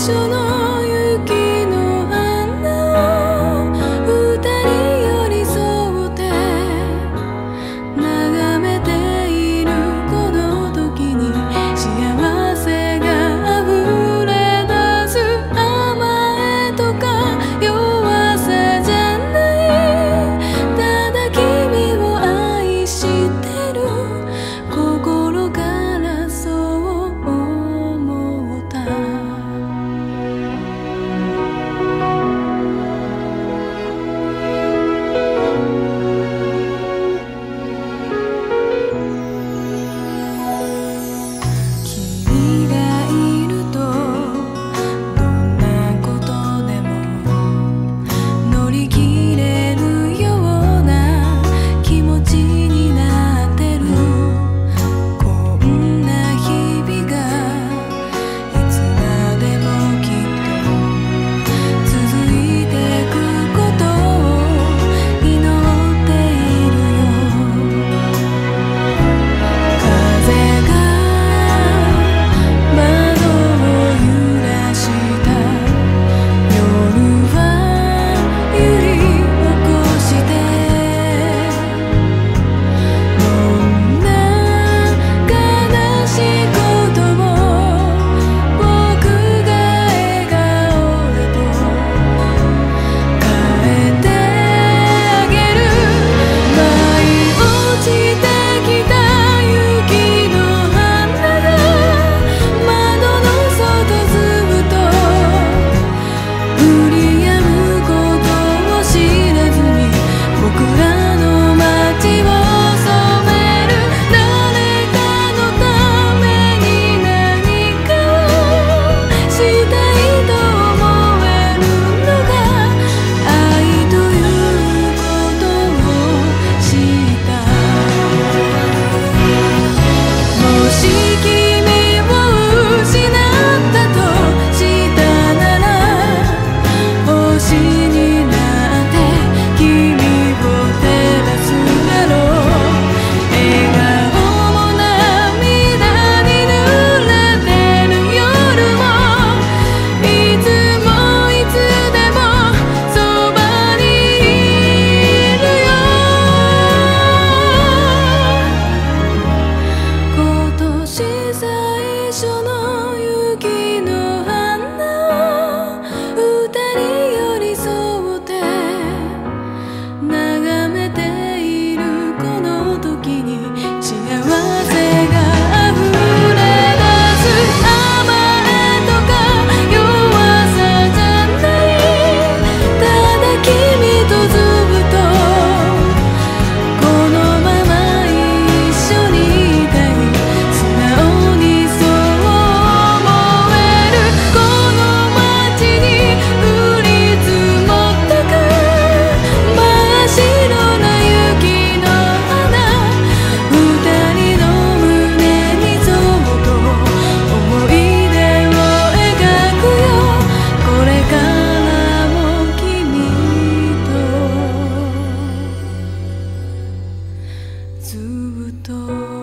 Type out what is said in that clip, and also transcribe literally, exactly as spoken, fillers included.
初の雪の花を二人寄り添って眺めているこの時に幸せがあふれ出す。甘えとか弱さじゃない、ただ君を愛してる。心からそう思った。君がいるとどんなことでも乗り切れるような気持ちになってる。こんな日々がいつまでもきっと続いてくことを祈っているよ。風が窓を揺らした夜は揺り起こしてどんな悲しいことも僕が笑顔だと変えてあげる。舞い落ちてきた雪の花が窓の外ずっと降り止むことを知らずに僕らの街を染める。誰かのために何かをしたいと思えるのが愛ということを知った。もし君を失ったとしたなら星になって君を照らすだろう。笑顔も涙に濡れてる夜もいつもいつでもそばにいるよ。今年最初の雪の花を二人寄り添って眺めているこの時に幸せがあふれ出す。甘えとか弱さじゃない、ただ君とずっとこのまま一緒にいたい。素直にそう思える。この街に降り積もってく真っ白な雪の花、二人の胸にそっと思い出を描くよ。これからも君とずっと